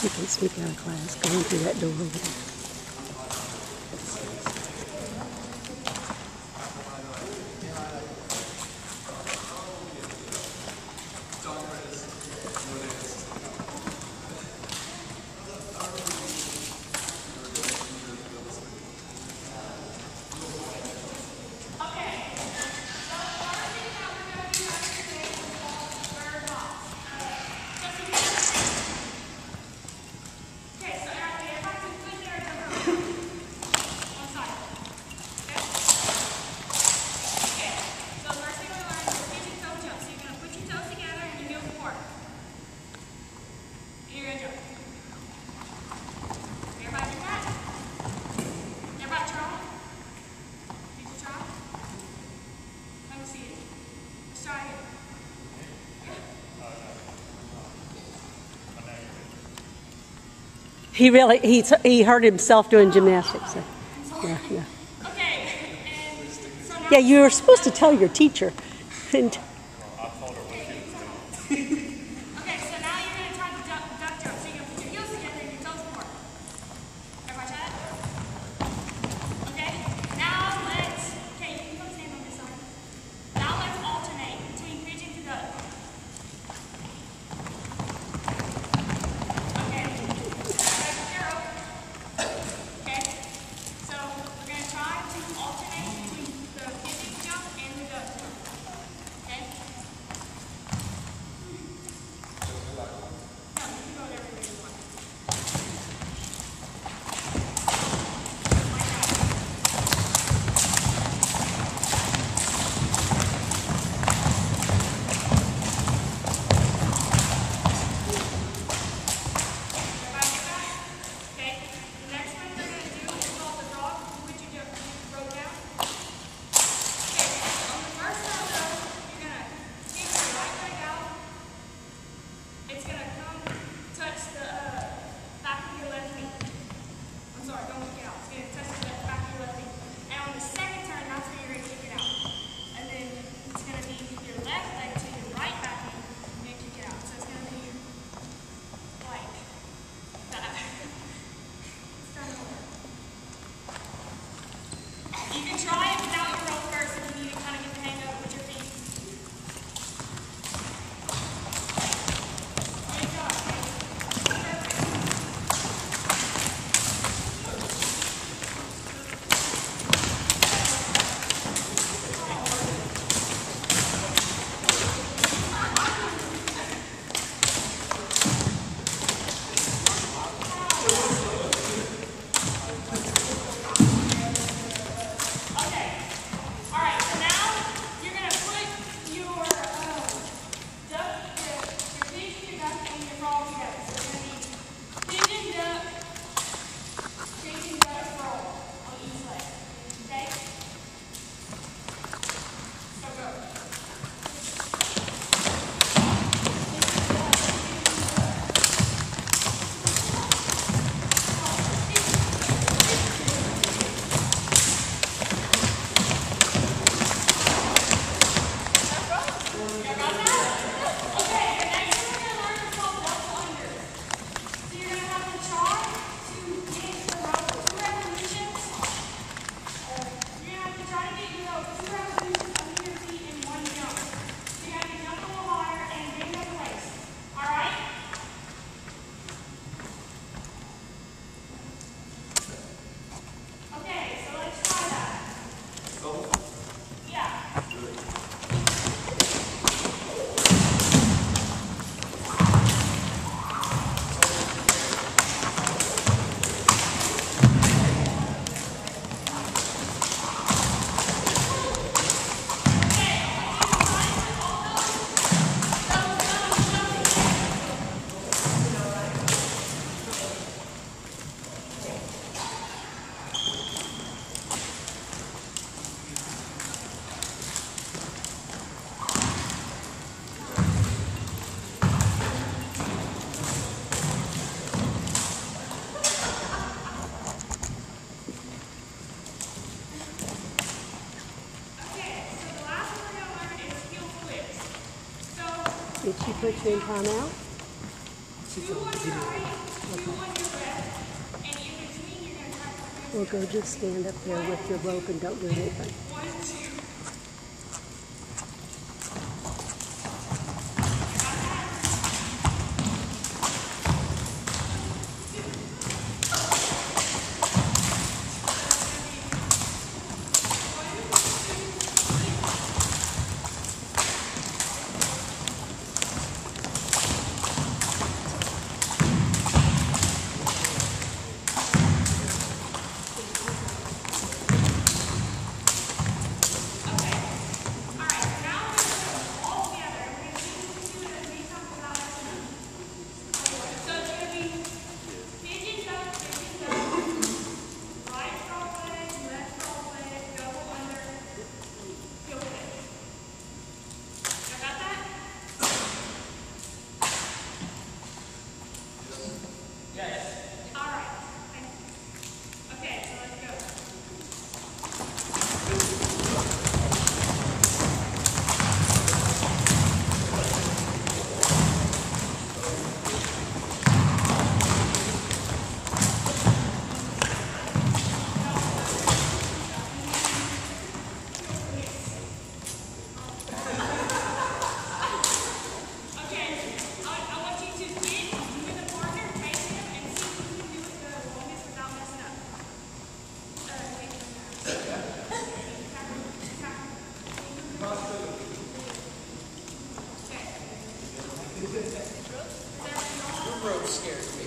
You can sneak out of class going through that door over there. He hurt himself doing gymnastics. So. Yeah, yeah. Okay. So yeah, you were supposed to tell your teacher. And okay, so now you're going to try the duck jump. So you're going to put your heels together and your toes apart. Everybody try that? Okay. Now let's, okay, you can come stand on this side. Now let's alternate between pigeon to duck. Okay. Okay. So we're going to try to alternate between the pigeon jump and the duck jump. Okay? You can try it without your rope first if you need to kind of get the hang of it with your feet. Good job. did she put you in timeout? two on your right, two on your left, and in between you're going to try to... Well, go just stand up there with your rope and don't do anything. 1, 2. Your rope scares me.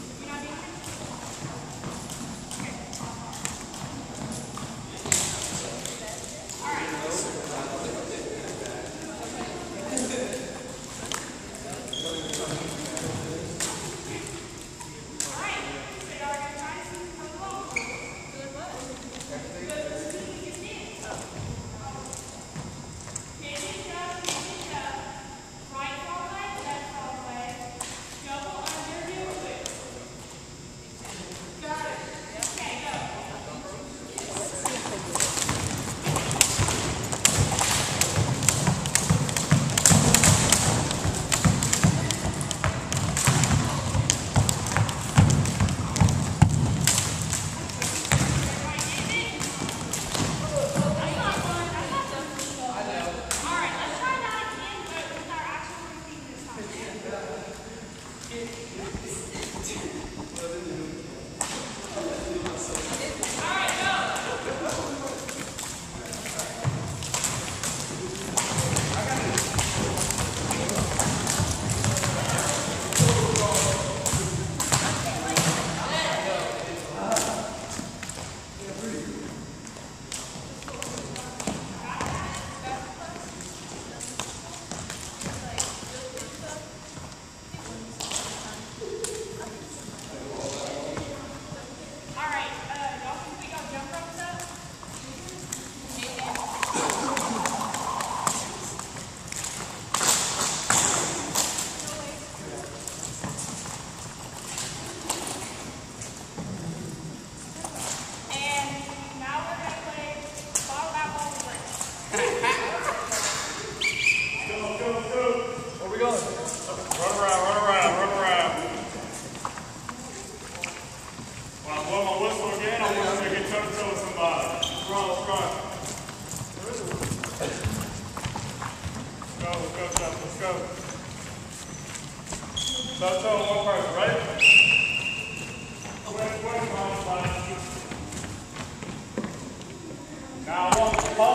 Now I want the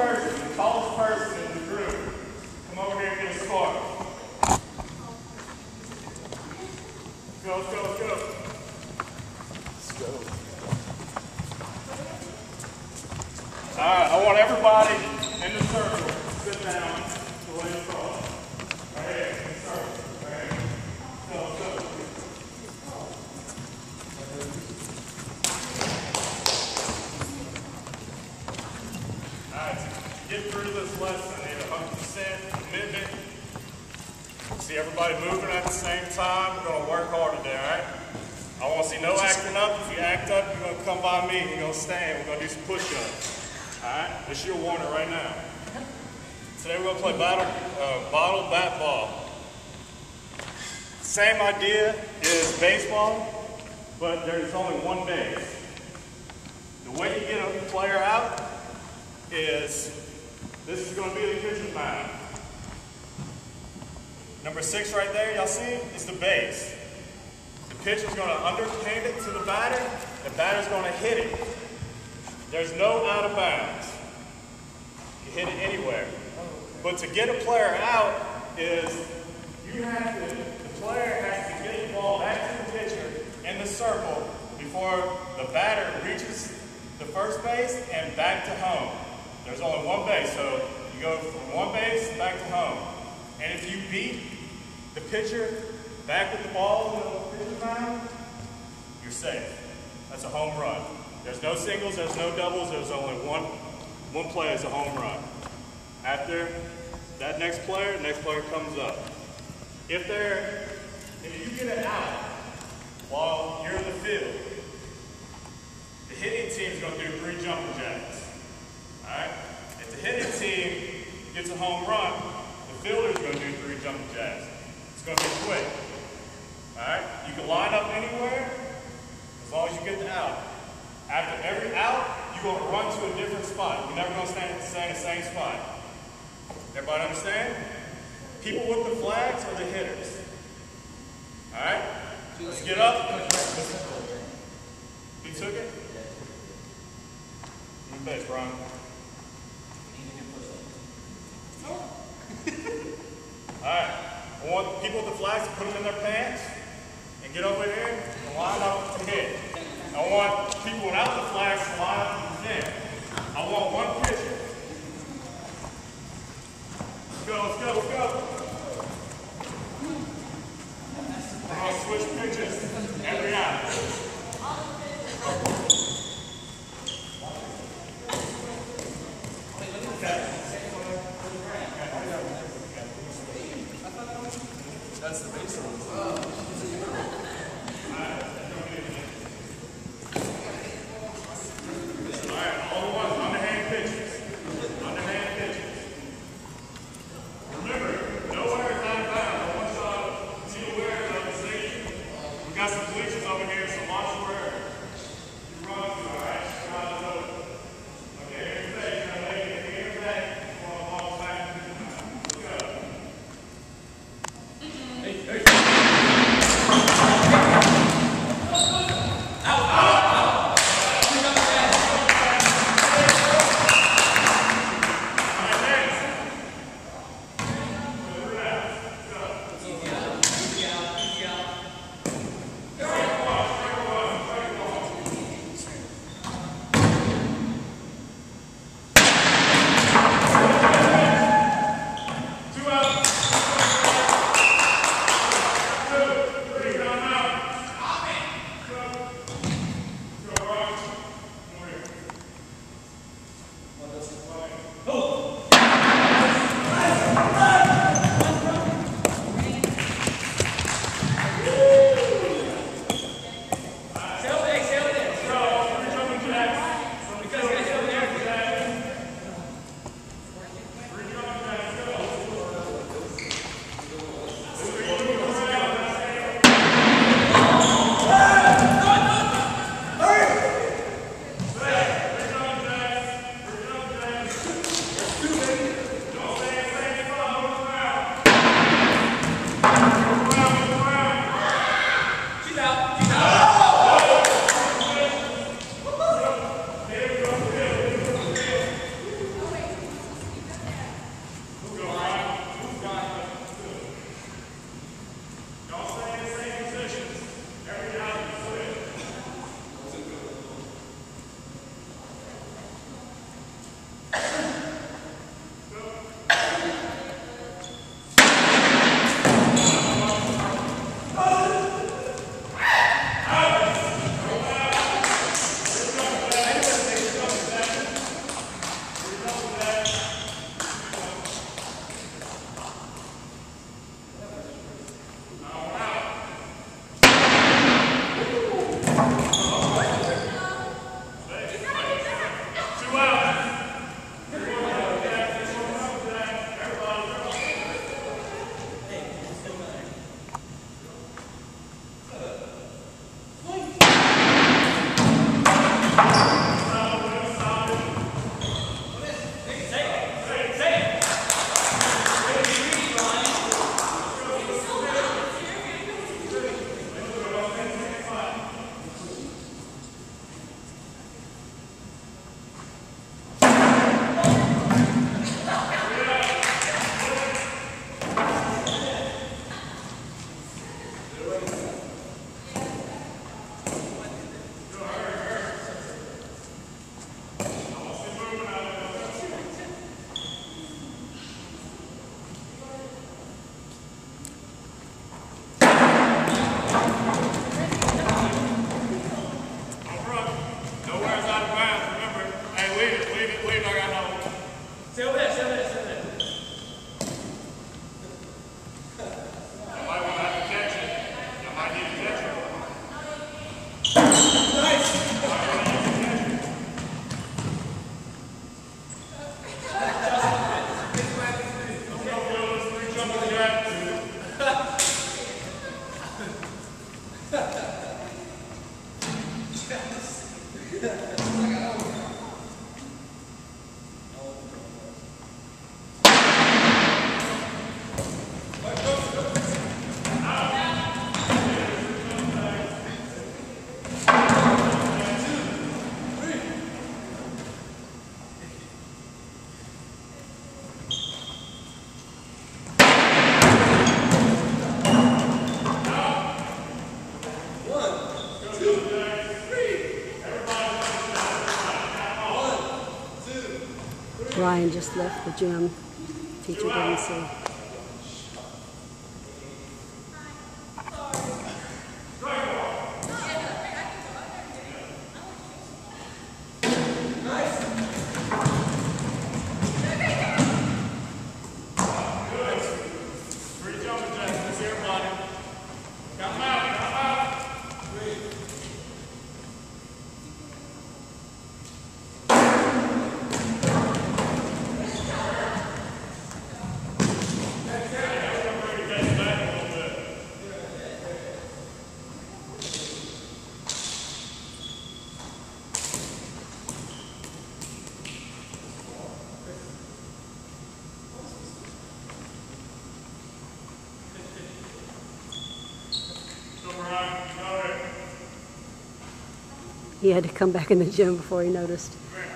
tallest person in the group, come over here and get a score. Let's go. All right, I want everybody in the circle to sit down the way it's called. Right here, in the circle. Right here. Go. Get through this lesson, I need 100% commitment. See everybody moving at the same time. We're going to work hard today, all right? I want to see no acting up. If you act up, you're going to come by me. You're going to stand. We're going to do some push-ups, all right? This is your warning right now. Today we're going to play bottle bat ball. Same idea is baseball, but there's only one base. The way you get a player out is, this is going to be the pitcher's mound. Number 6 right there, y'all see, is the base. The pitcher's going to underhand it to the batter. The batter's going to hit it. There's no out of bounds. You hit it anywhere. But to get a player out is, the player has to get the ball back to the pitcher in the circle before the batter reaches the first base and back to home. There's only one base, so you go from one base back to home. And if you beat the pitcher back with the ball in the pitcher's mound, you're safe. That's a home run. There's no singles, there's no doubles, there's only one play is a home run. After that next player comes up. If you get it out while you're in the field, the hitting team is going to do 3 jumping jacks. Alright? If the hitting team gets a home run, the fielder is going to do 3 jumping jacks. It's going to be quick. Alright? You can line up anywhere as long as you get the out. After every out, you're going to run to a different spot. You're never going to stay in the same spot. Everybody understand? People with the flags are the hitters. Alright? Let's get up. You took it? Good base, Brian. Alright. I want people with the flags to put them in their pants and get over here and line up to hit. I want people without the flags to line up to hit. I want one pitcher. Let's go, let's go, let's go. We're going to switch pitches every out. That's the base one. Ryan just left the gym. Teacher didn't see. He had to come back in the gym before he noticed.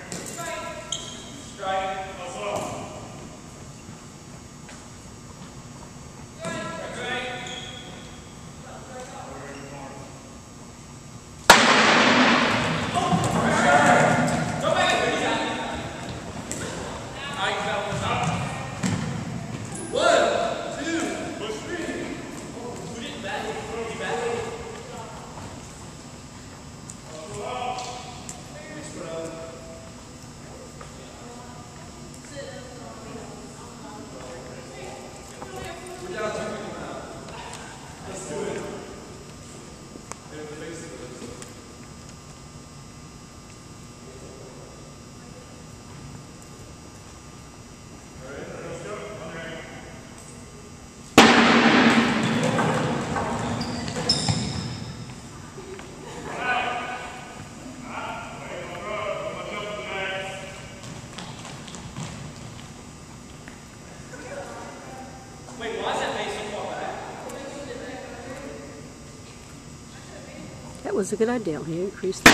That was a good idea. He increased the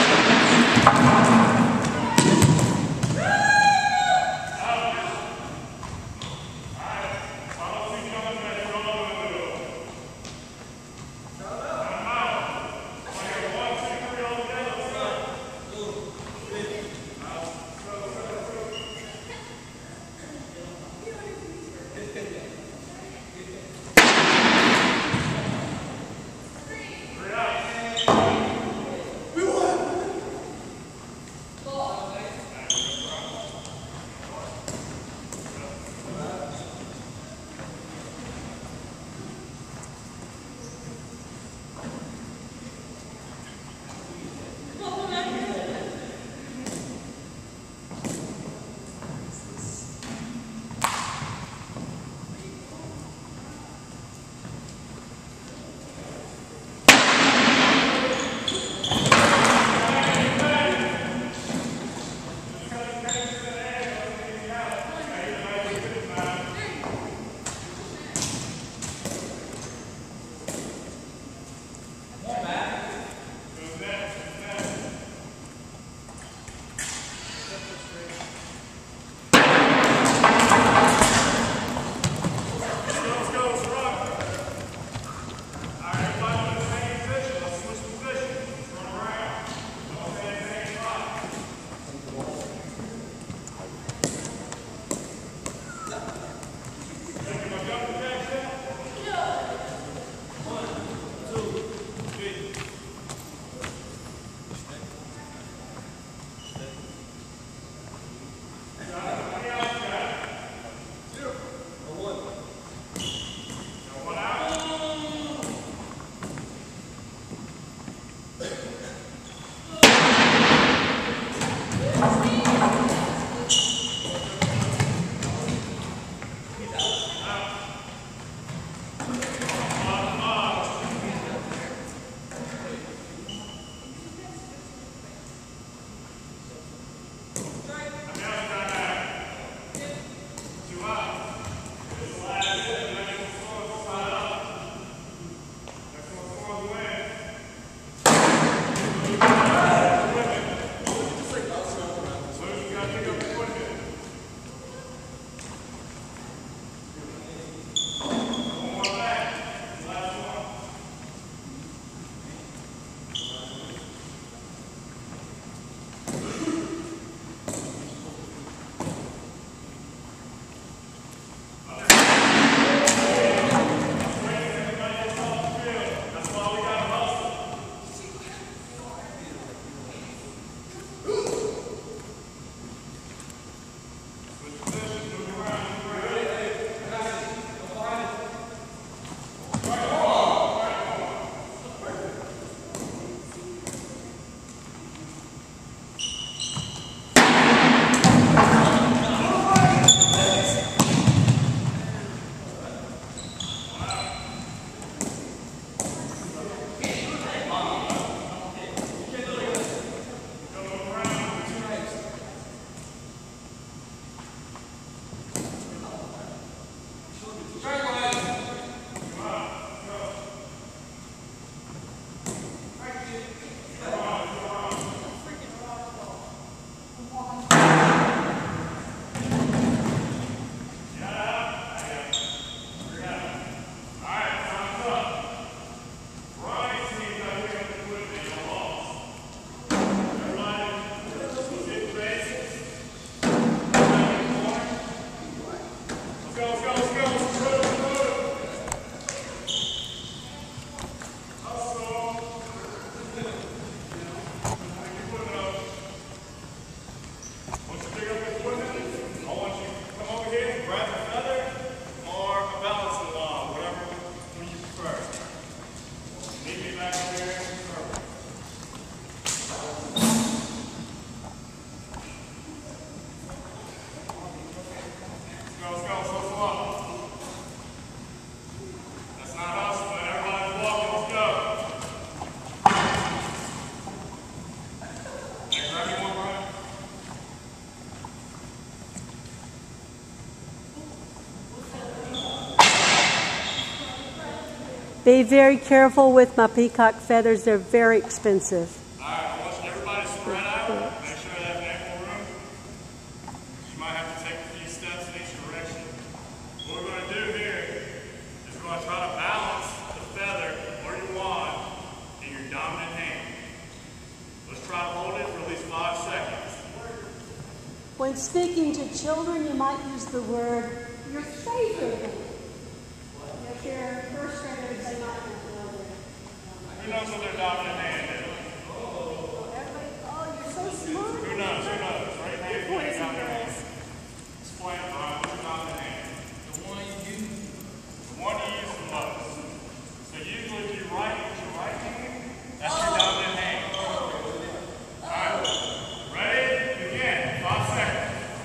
Be very careful with my peacock feathers. They're very expensive. Alright, I want everybody to spread out. Make sure they have ample room. You might have to take a few steps in each direction. What we're going to do here is we're going to try to balance the feather or your wand in your dominant hand. Let's try to hold it for at least 5 seconds. When speaking to children, you might use the word your favorite hand. If you're first graders, they might not know that. Who knows what their dominant hand is? Everybody, oh, you're so smart. Who knows? Who knows? Right here, you your dominant hand. Explain, Brian, what's your dominant hand? The one you use. The one you use the most. So usually if you write with your right hand, that's your dominant hand. Alright. Ready? Begin. 5 seconds.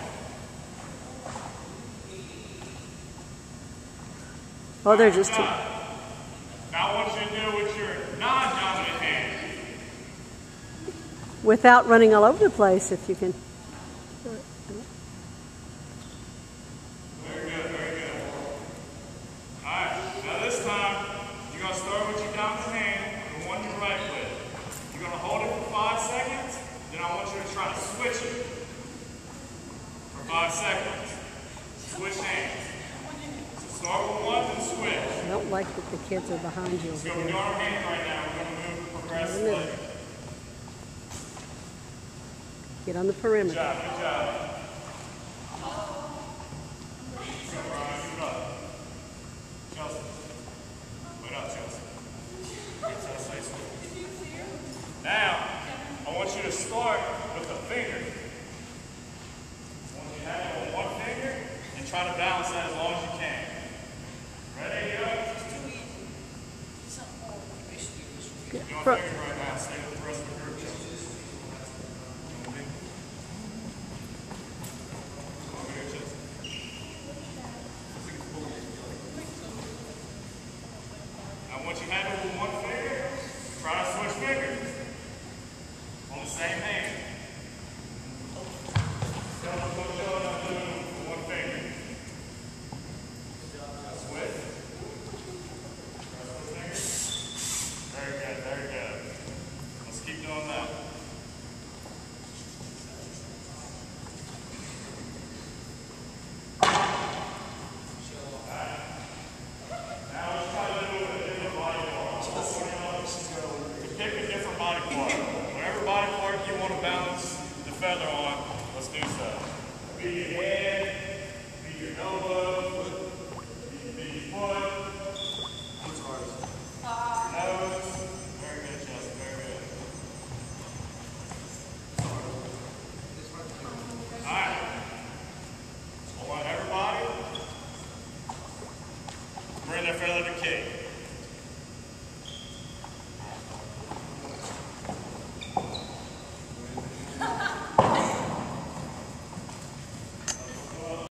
Oh, they're just too. Now I want you to do it with your non-dominant hand. Without running all over the place, if you can. Very good, very good. Alright, now this time, you're going to start with your dominant hand, the one you write with. You're going to hold it for 5 seconds, then I want you to try to switch it for 5 seconds. Switch hands. So start with one and switch. I don't like that the kids are behind you. So we're doing our hand right now. We're going to move progressively. Get on the perimeter. Good job, good job. Good, Brian, keep it up. Chelsea. Wait up, Chelsea. Get to say something. Now, I want you to start with the finger. Once you have it with one finger, and try to balance that as long as you can. Ready, go. You want to figure